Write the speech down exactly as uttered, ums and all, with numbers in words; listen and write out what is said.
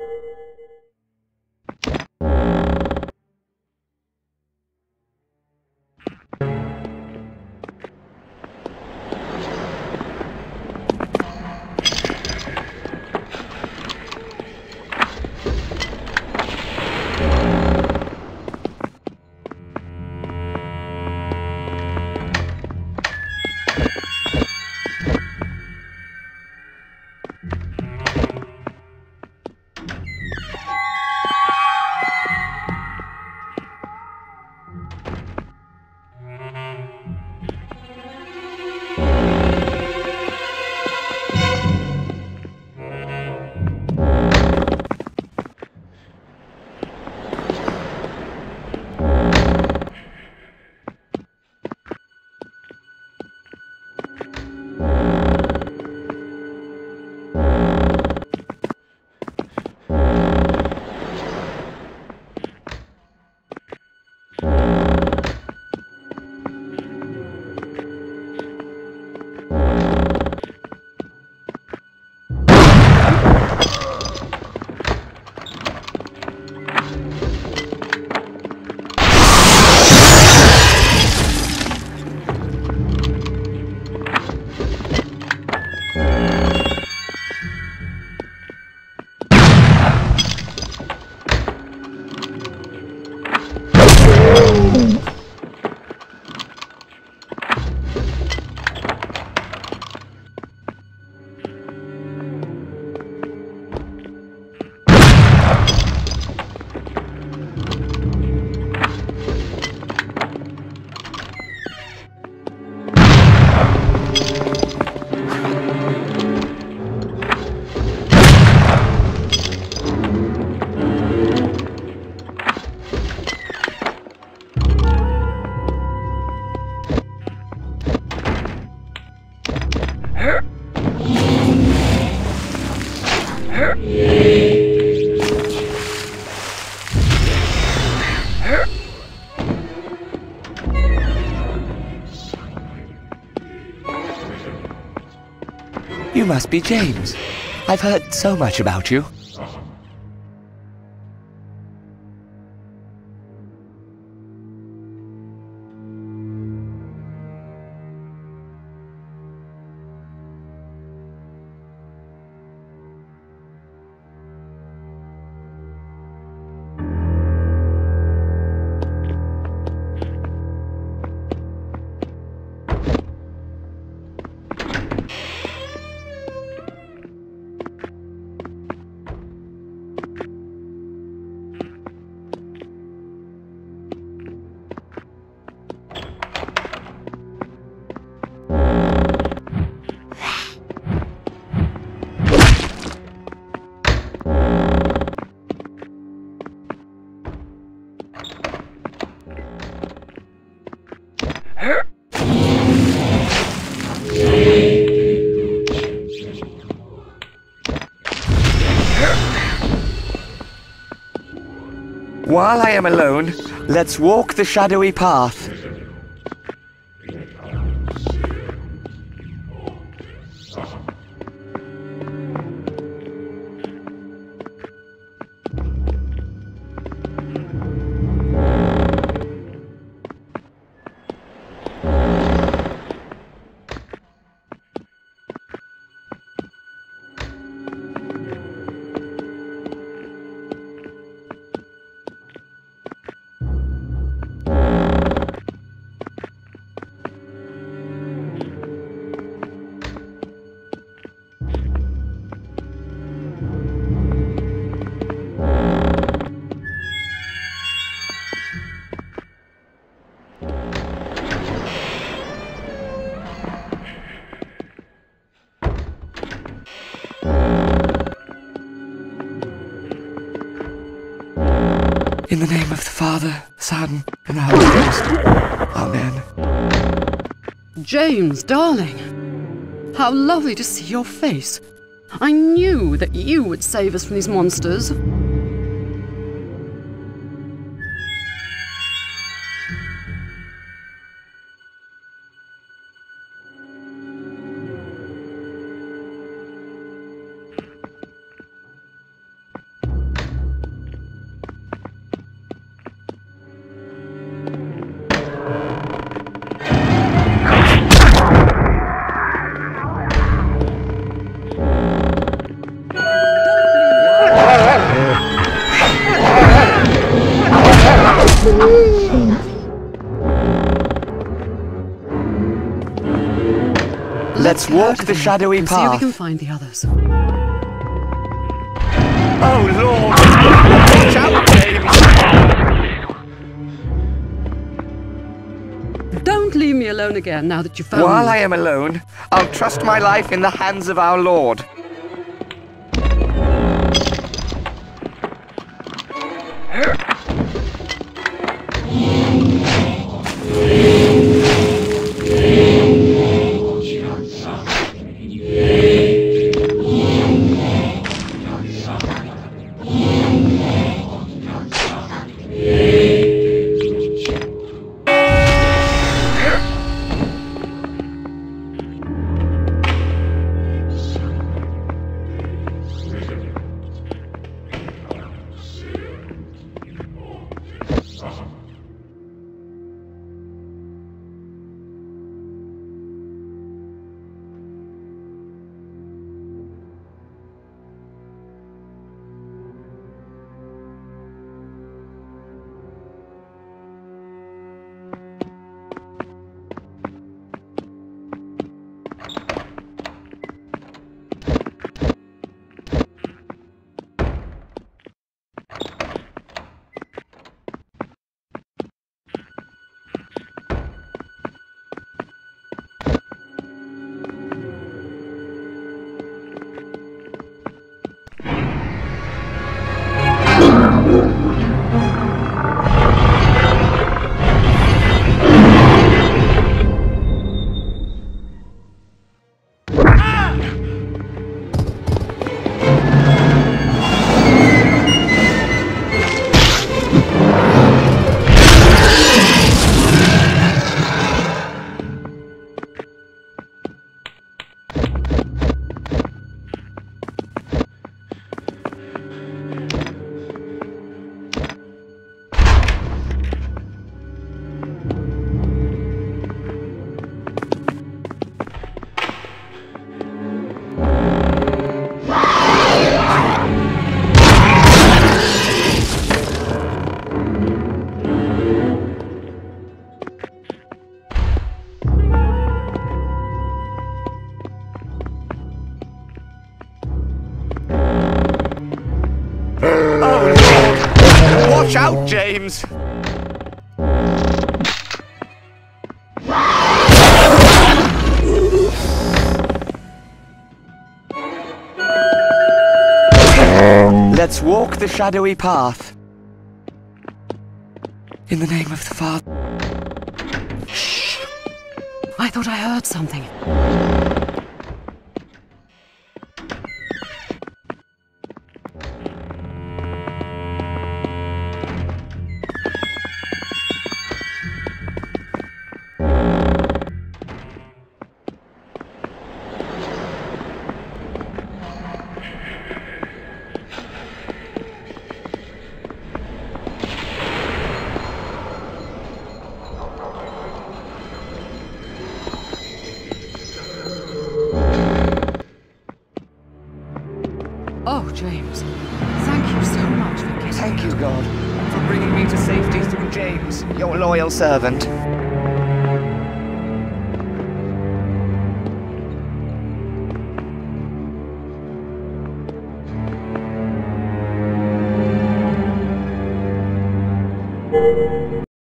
You must be James. I've heard so much about you. While I am alone, let's walk the shadowy path. In the name of the Father, Son, and the Holy Ghost. Amen. James, darling. How lovely to see your face. I knew that you would save us from these monsters. Let's walk the shadowy and see if we can path. find the others. Oh, Lord! Watch out, James! Don't leave me alone again now that you've found While me. I am alone, I'll trust my life in the hands of our Lord. Watch out, James! Let's walk the shadowy path. In the name of the Father. Shh! I thought I heard something. Oh, James, thank you so much for getting Thank you, God, for bringing me to safety through James, your loyal servant.